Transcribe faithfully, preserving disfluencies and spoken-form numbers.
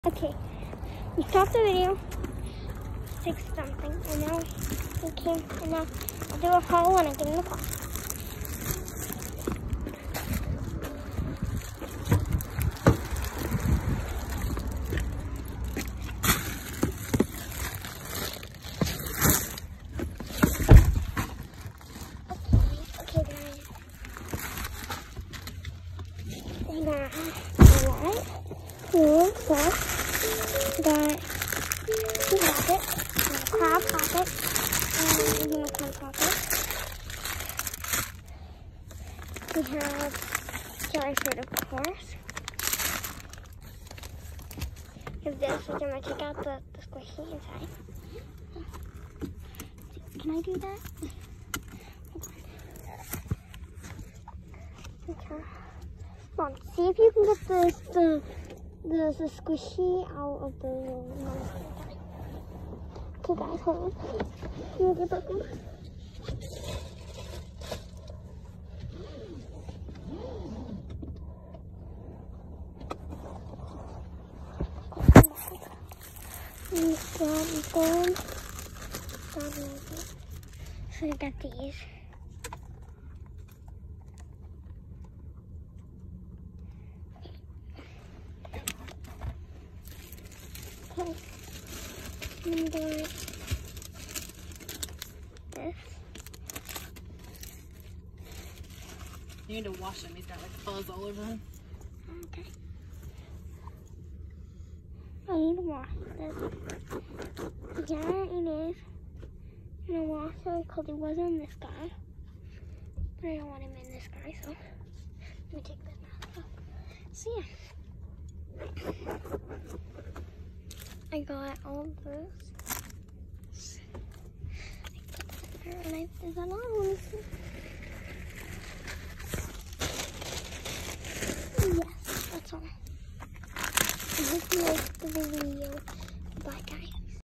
Okay, we stopped the video, fix something, and now we came, and now I'll do a haul when I get in the car. Okay, okay guys. And I have a lot. Cool stuff. We got two pockets, a crab pocket, and a unicorn pocket. We have jelly fruit, of course. We have this, which I'm going to take out the, the squishy inside. Can I do that? Okay. Come on, see if you can get this, the The, the squishy out of the monster. Okay guys, hold on. Can you get that one? And grab gold. Grab gold. So I got these. Okay, I'm doing this. You need to wash him. He's got like fuzz all over him. Okay. I need to wash this. Yeah, it is. And I washed it because he wasn't in this guy. But I don't want him in this guy, so let me take this now. So yeah. I got all of this. I put this in there, and I, there's a lot of them. Yes, that's all. I hope you liked the video. Bye, guys.